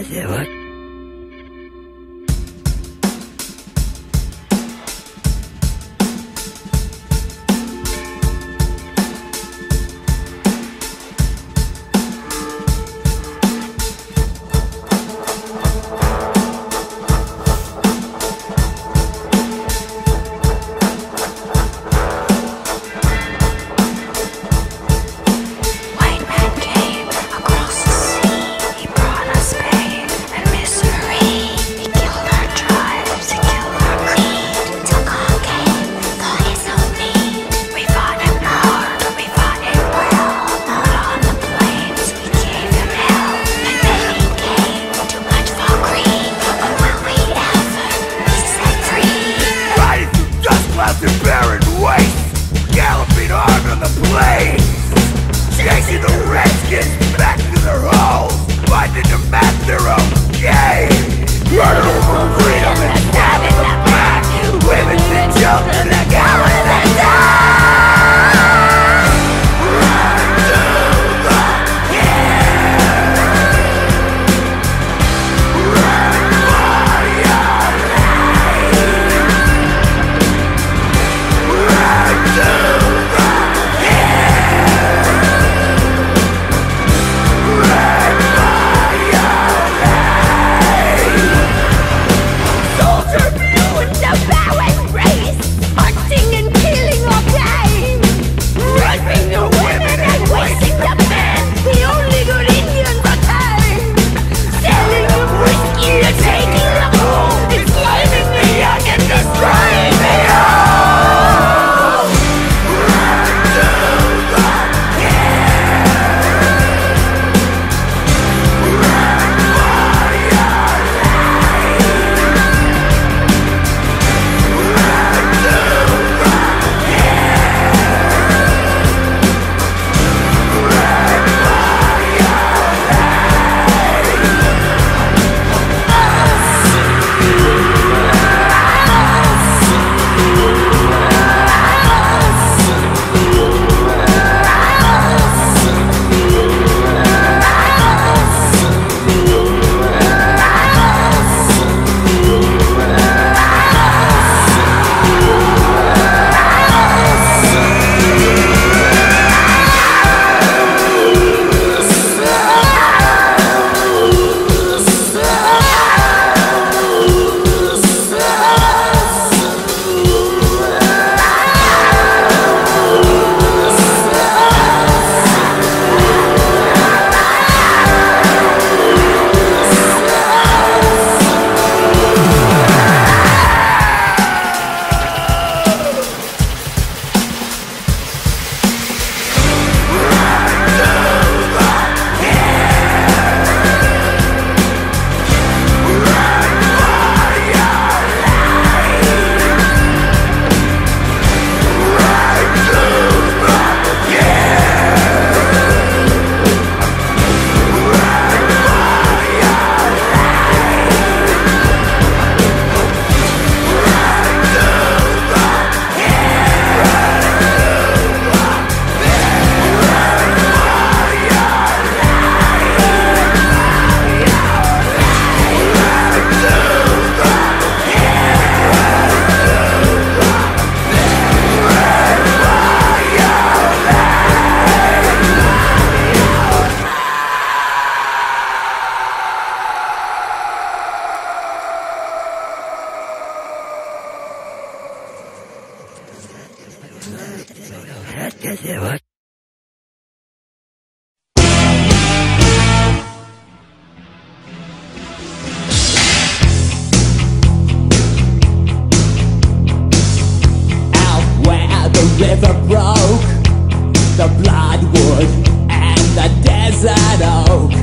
river broke, the bloodwood and the desert oak,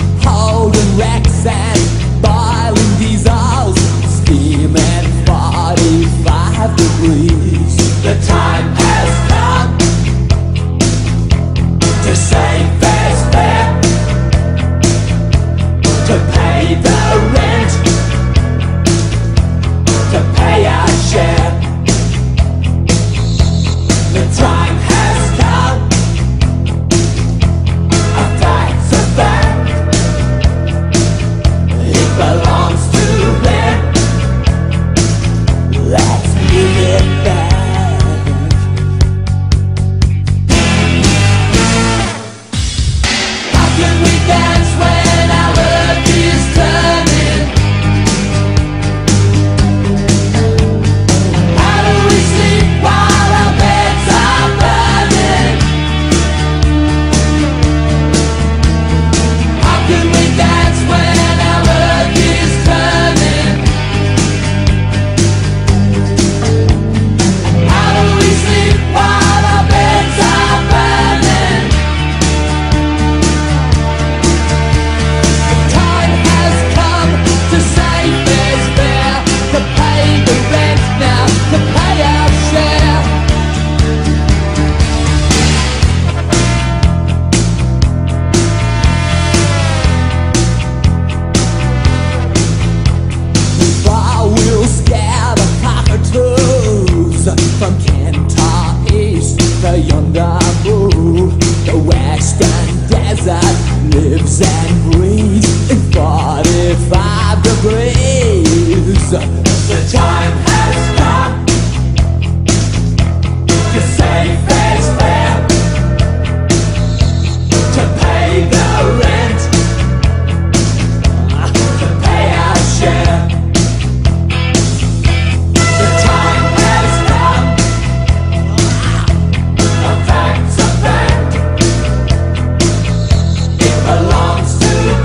holding wrecks and boiling diesels, steaming 45 degrees. The time has come to save this fair, to pay the rent, to pay our share. The time has come, a fight's a fair. lives and breathes in 45 degrees. The time has come to say fair's fair, to pay the rent, to pay our share. The time has come, a fact's a fact. It belongs to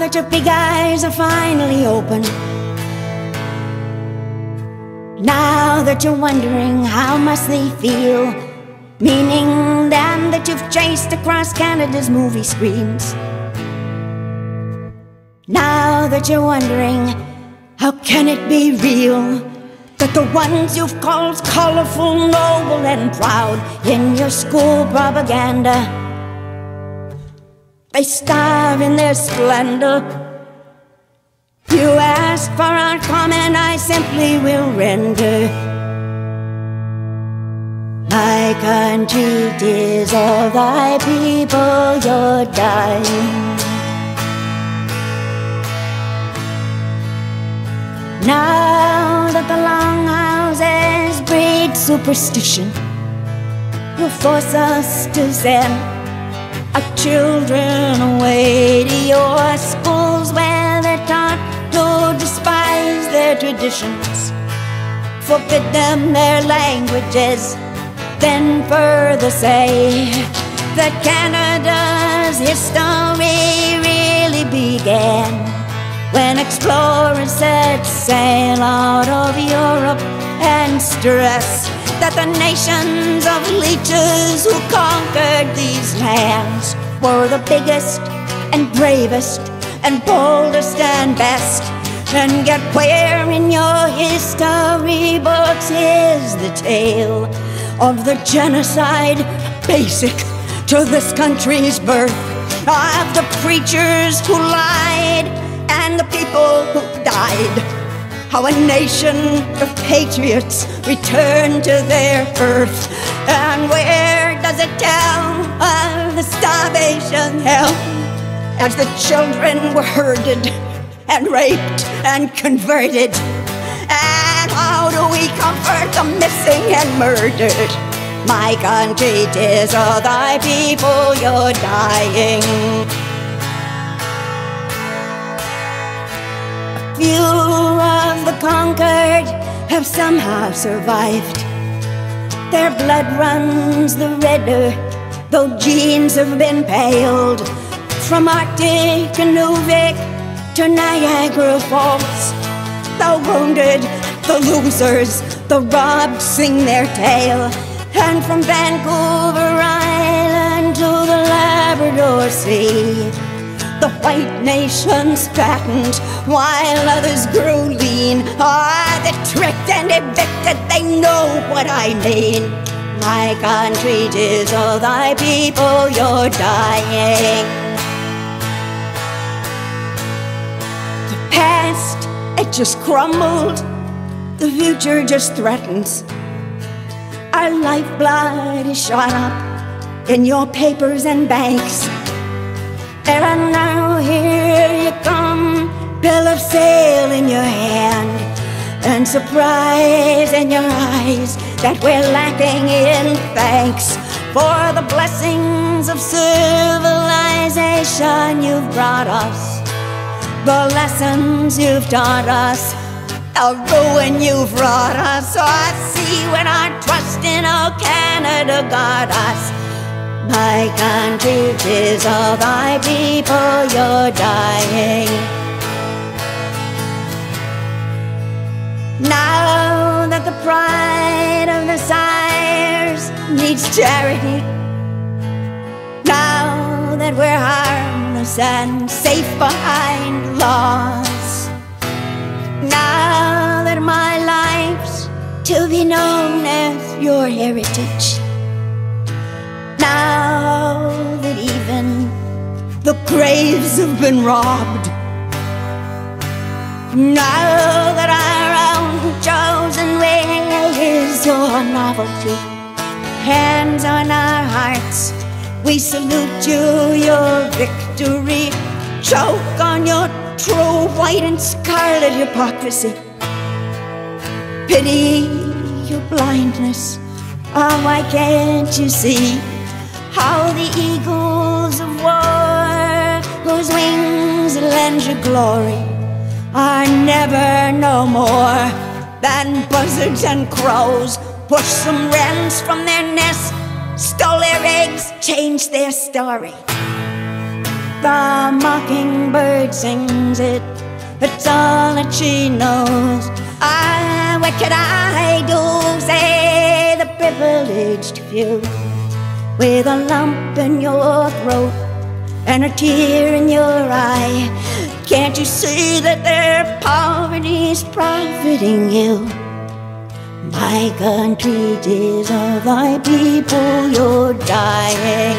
that your big eyes are finally open, now that you're wondering how must they feel, meaning them that you've chased across Canada's movie screens. Now that you're wondering, how can it be real that the ones you've called colorful, noble and proud in your school propaganda, they starve in their splendor? You ask for our comment, I simply will render. My country, 'tis all thy people, you're dying. Now that the longhouses breed superstition, will force us to send our children away to your schools where they're taught to despise their traditions, forbid them their languages, then further say that Canada's history really began when explorers set sail out of Europe and stress that the nations of leeches who conquered these lands were the biggest and bravest and boldest and best. And yet where in your history books is the tale of the genocide basic to this country's birth, of the preachers who lied and the people who died? How a nation of patriots returned to their earth. And where does it tell of the starvation hell as the children were herded and raped and converted? And how do we comfort the missing and murdered? My country, 'tis all thy people, you're dying. Few of the conquered have somehow survived. Their blood runs the redder, though genes have been paled. From Arctic and Nuvik to Niagara Falls, the wounded, the losers, the robbed sing their tale. And from Vancouver Island to the Labrador Sea, the white nations fattened while others grew lean. Ah, the tricked and evicted, they know what I mean. My country, 'tis all thy people, you're dying. The past, it just crumbled. The future just threatens. Our lifeblood is shot up in your papers and banks. And now here you come, bill of sale in your hand, and surprise in your eyes that we're lacking in thanks for the blessings of civilization you've brought us, the lessons you've taught us, the ruin you've wrought us. So I see when our trust in old Canada got us. My country, 'tis all thy people, you're dying. Now that the pride of the sires needs charity, now that we're harmless and safe behind laws, now that my life's to be known as your heritage, now that even the graves have been robbed, now that our own chosen way is your novelty, hands on our hearts, we salute you, your victory. Choke on your true white and scarlet hypocrisy. Pity your blindness. Oh, why can't you see how the eagles of war, whose wings lend you glory, are never no more than buzzards and crows? Push some wrens from their nests, stole their eggs, changed their story. The mockingbird sings it, it's all that she knows. What could I do? Say the privileged few, with a lump in your throat and a tear in your eye. Can't you see that their poverty's profiting you? My country, 'tis of thy people you're dying.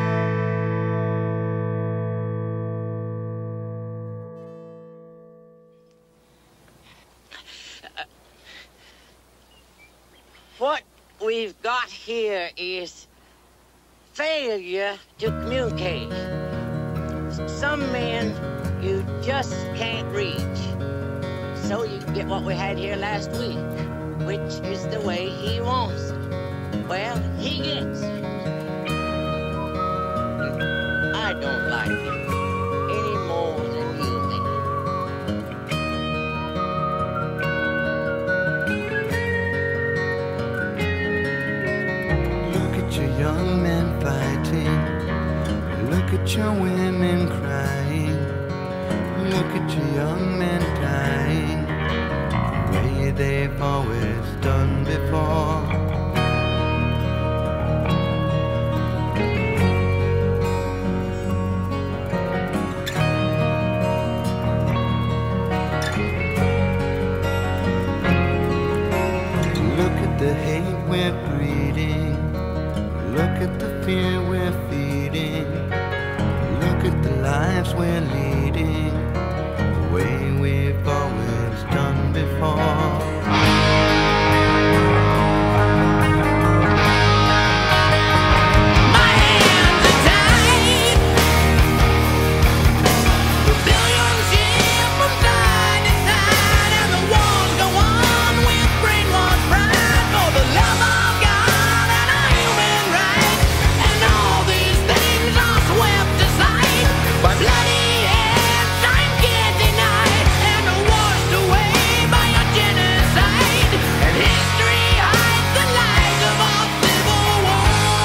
What we've got here is failure to communicate. Some men you just can't reach. So you get what we had here last week, which is the way he wants it. Well, he gets it. I don't like it any more than you may. Look at your young men fighting. Look at your women crying. Look at your young men dying the way they've always done before. Look at the hate we're breeding. Look at the fear we're feeding. Look at the lives we're leading, the way we've always done before. My hands are tied. The billions shift from side to side, and the wars go on with brainwashed pride for the love of God and a human right. And all these things are swept aside by bloody hands time can't deny, and are washed away by a genocide. And history hides the lies of our civil war.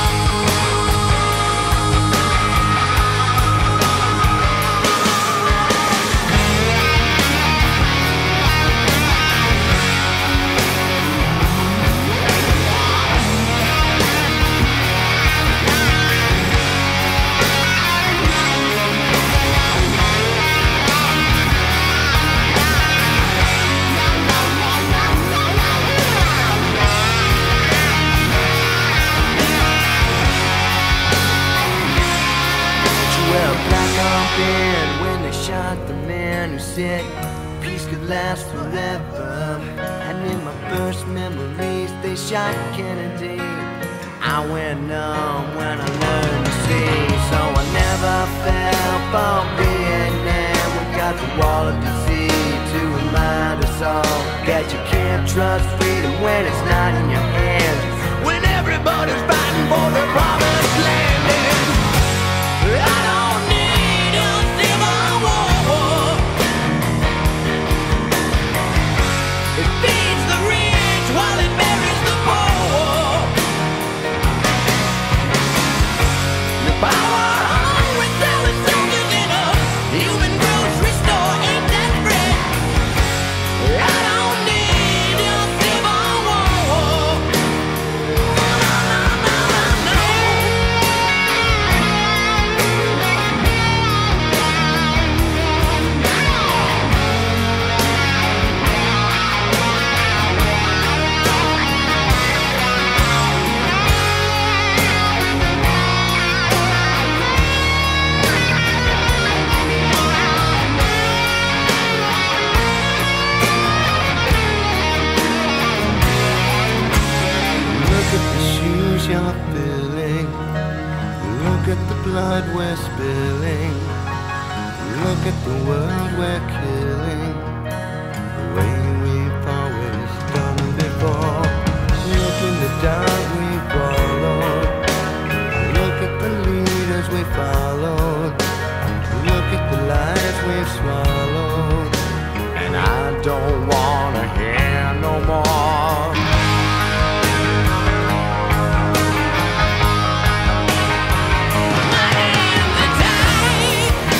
Did you wear a black armband when they shot the man who said peace could last forever? And in my first memories, they shot Kennedy. I went numb when I learned to see, so I never fell for Vietnam. We got the wall of disease to remind us all that you can't trust freedom when it's not in your hands. When everybody's fighting for the promised land, and I don't need a civil war. It feeds the rich while it buries the poor. The power hungry selling soldiers in a human grocery store ain't that bread. I don't need a civil war. Look at the shoes you're filling. Look at the blood we're spilling. Look at the world we're killing, the way we've always done before. Look in the dark we followed. Look at the leaders we followed. Look at the lies we've swallowed. And I don't wanna hear no more. My hands are tied.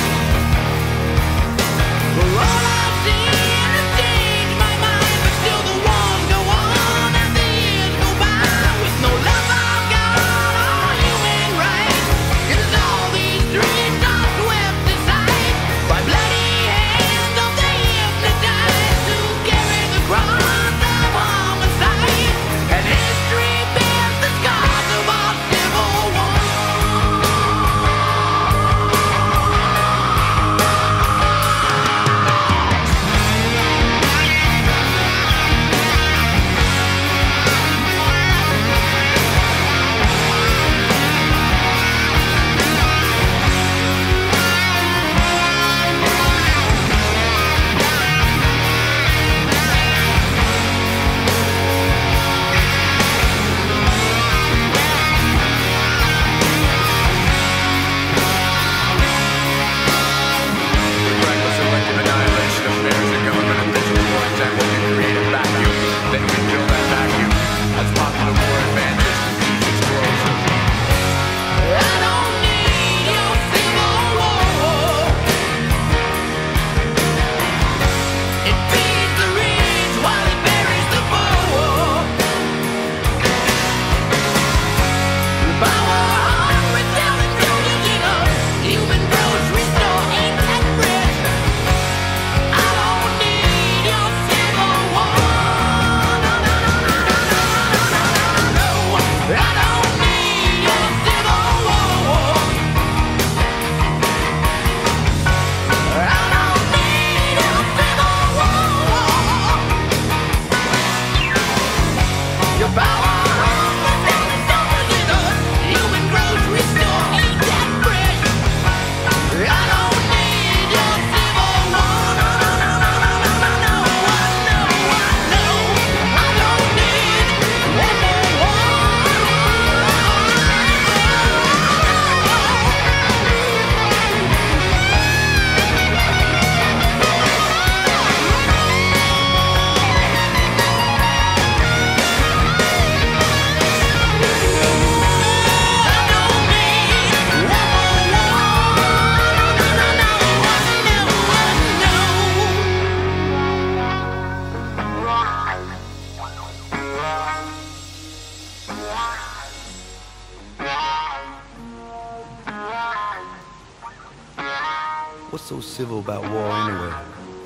What's so civil about war anyway?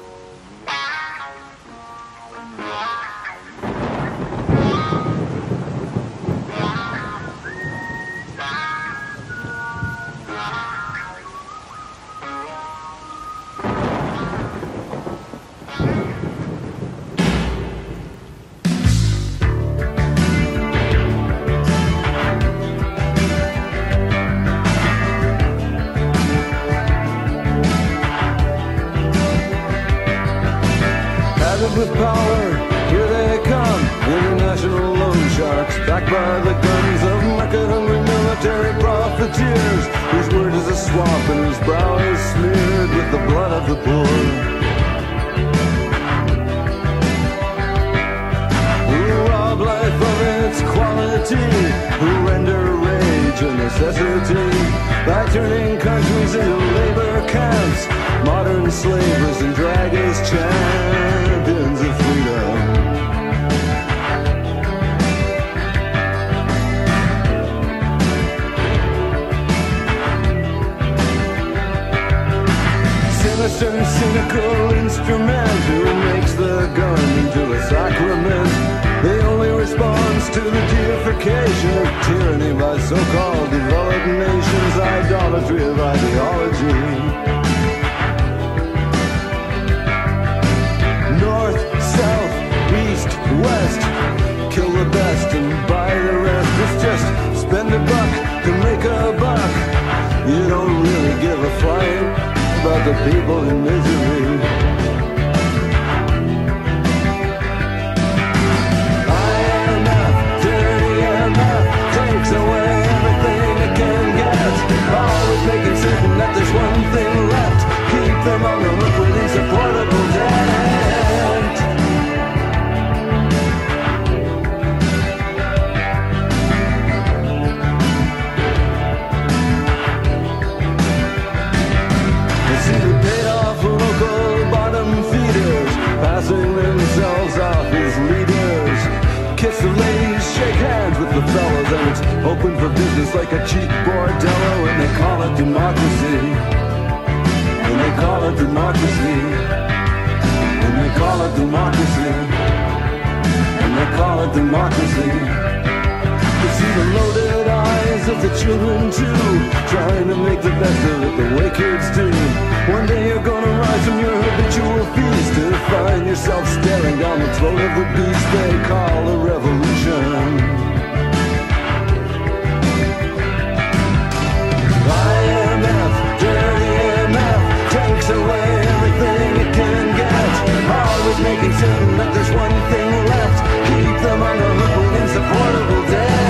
With power, here they come, international loan sharks, backed by the guns of market-hungry military profiteers, whose word is a swamp and whose brow is smeared with the blood of the poor. Who rob life of its quality, who render rage a necessity, by turning countries into labor camps, modern slavers and drag as champions of freedom. Sinister and cynical instrument who makes the gun into a sacrament. The only response to the deification of tyranny by so-called developed nations, idolatry of ideology. North, south, east, west, kill the best and buy the rest. It's just spend a buck to make a buck. You don't really give a flying about the people in misery. IMF, dirty IMF, takes away everything it can get. Always making certain that there's one thing left. Keep them on the hook with insupportable debt. Passing themselves off as leaders. Kiss the ladies, shake hands with the fellas, and it's open for business like a cheap bordello, and they call it democracy. And they call it democracy. And they call it democracy. And they call it democracy. You see the loaded eyes of the children too, trying to make the best of it the way kids do. One day you're gonna rise from your habitual feast to find yourself staring down the throat of the beast they call a revolution. IMF, dirty IMF, takes away everything it can get. Always making certain that there's one thing left. Keep them on the hook with insupportable debt.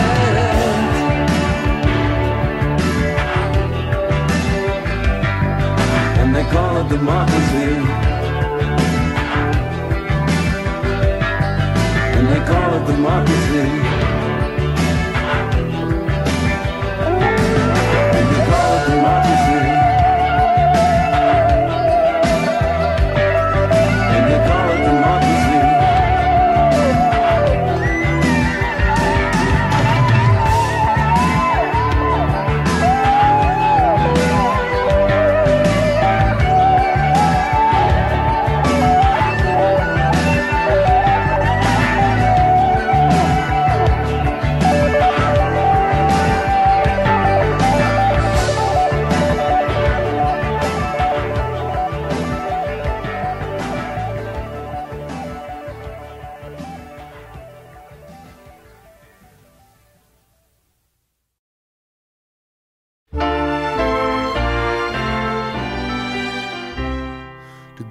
They call it democracy. And they call it democracy. And they call it democracy. And they call it democracy.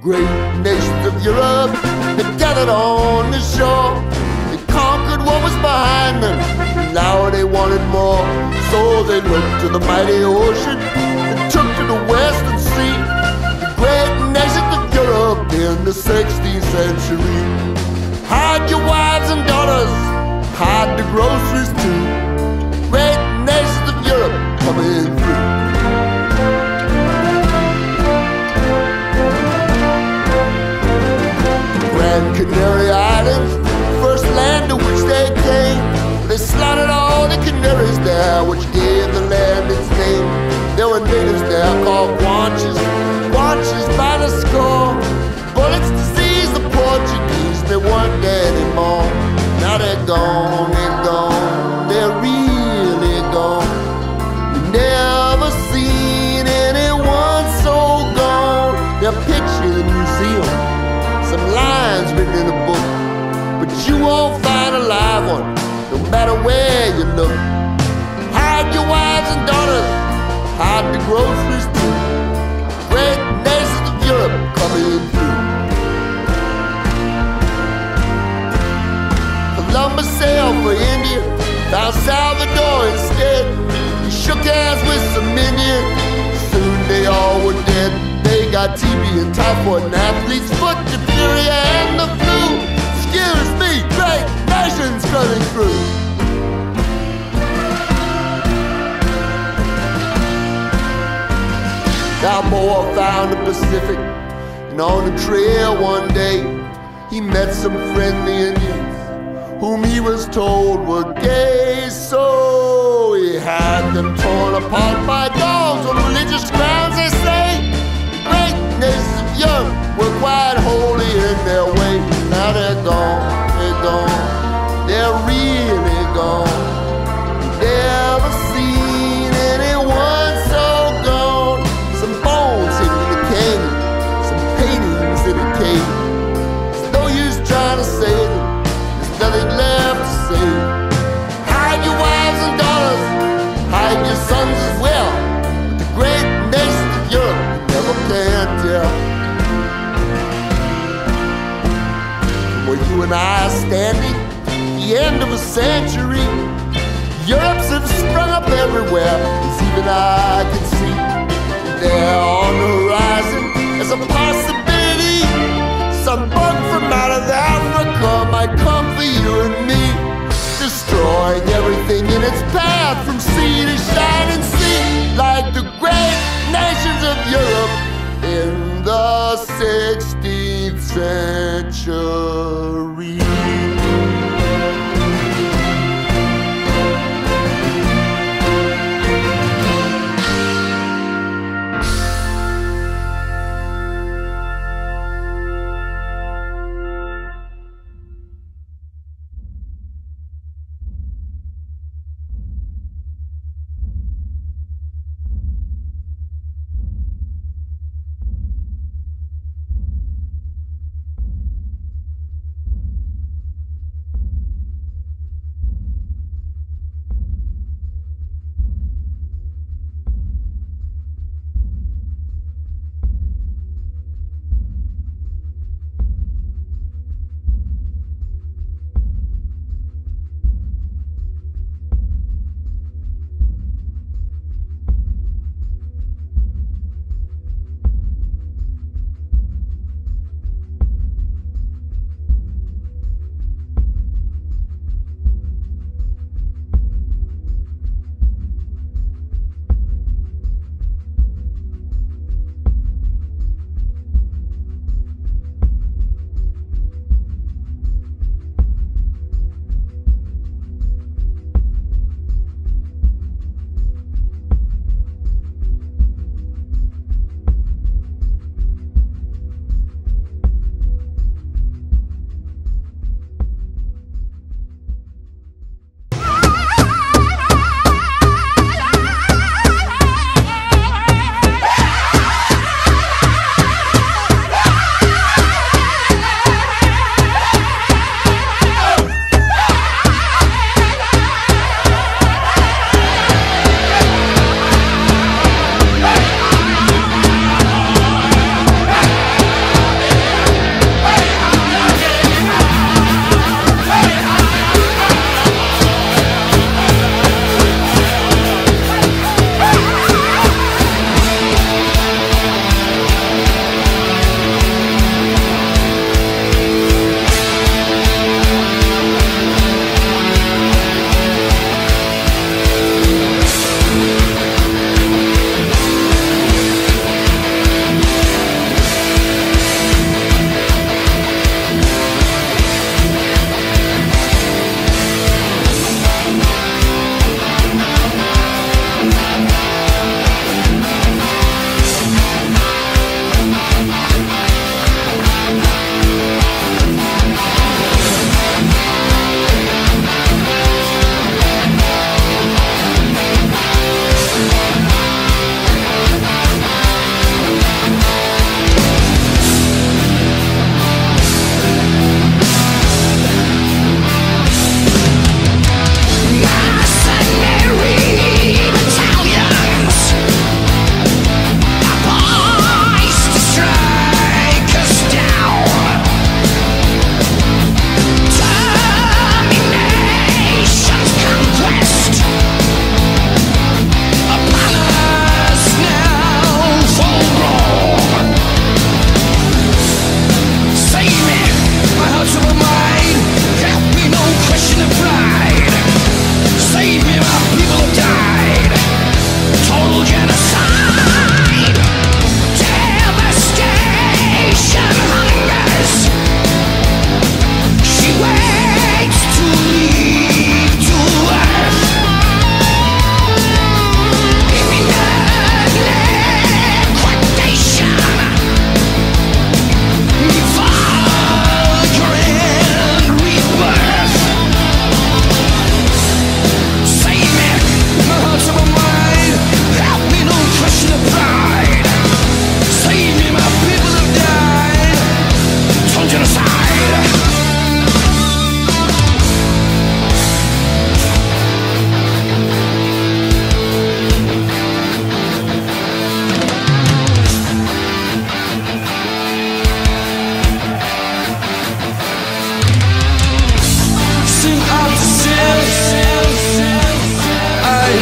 great nations of Europe, they gathered on the shore. They conquered what was behind them, now they wanted more. So they looked to the mighty ocean and took to the western sea. The great nations of Europe in the 16th century. Hide your wives and daughters, hide the groceries too. Great nations of Europe coming through. Grand Canary Islands, first land to which they came. They slaughtered all the canaries there, which gave the land its name. There were natives there called Guanches, Guanches by the score. Bullets to seize the Portuguese, they weren't there anymore. Now they're gone, they're really gone. You've never seen anyone so gone. They're pictured in the museum, some lines written in a book, but you won't find a live one, no matter where you look. Hide your wives and daughters, hide the groceries too. Great nations of Europe coming through. Columbus sailed for India, found Salvador instead. He shook hands with some Indians, soon they all were dead. They got TB and typhoid and athlete's foot, diphtheria and the flu. Excuse me, great nations coming through. Balboa found the Pacific, and on the trail one day he met some friendly Indians whom he was told were gay. So he had them torn apart by dogs on religious grounds, they say. Great nations of Europe were quite holy in their way. Now they're gone, they're really gone. Never seen anyone so gone. Some bones hidden in the canyon, some paintings in a cave. There's no use trying to save them, there's nothing left to save. Hide your wives and daughters, hide your sons as well. But the great nations of Europe never can tell. Where you and I are standing, the end of a century, Europe's have sprung up everywhere, as even I can see. There on the horizon is a possibility. Some bug from out of Africa might come for you and me, destroying everything in its path from sea to shining sea, like the great nations of Europe in the 16th century.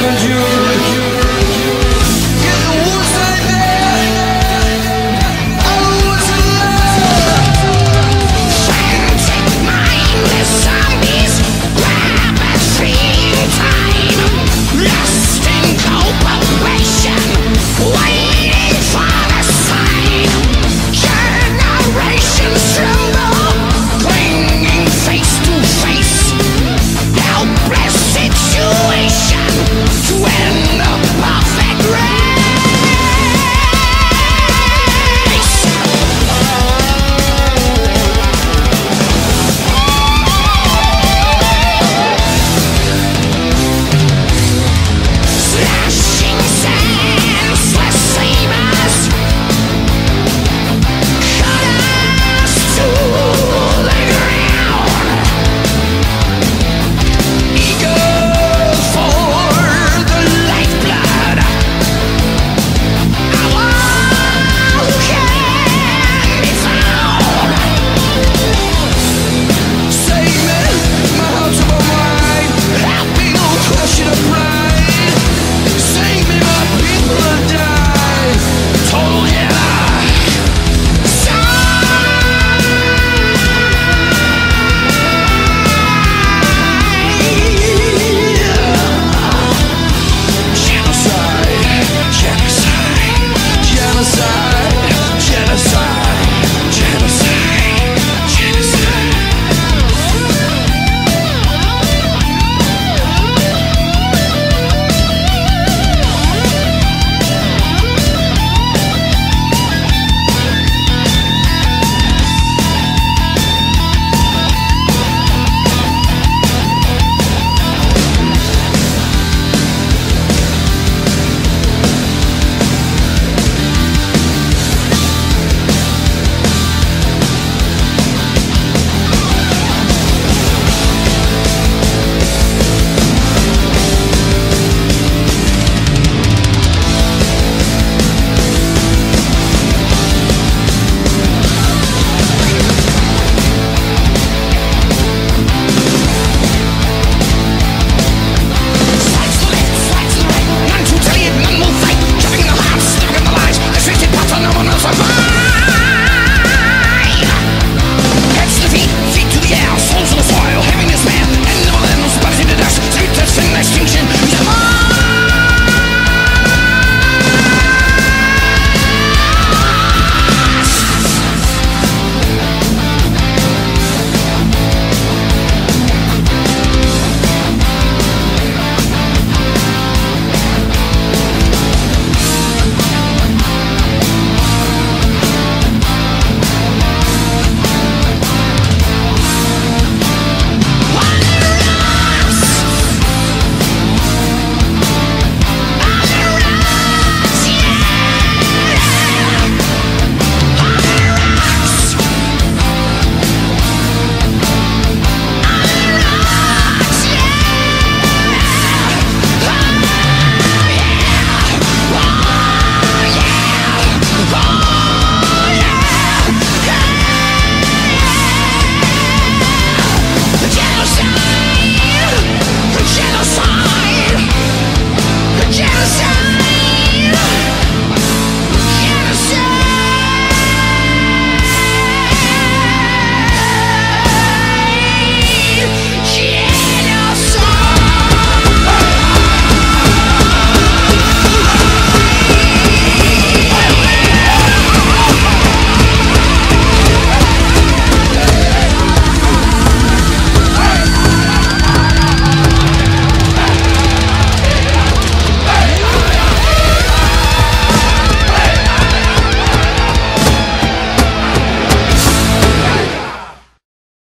Genocide!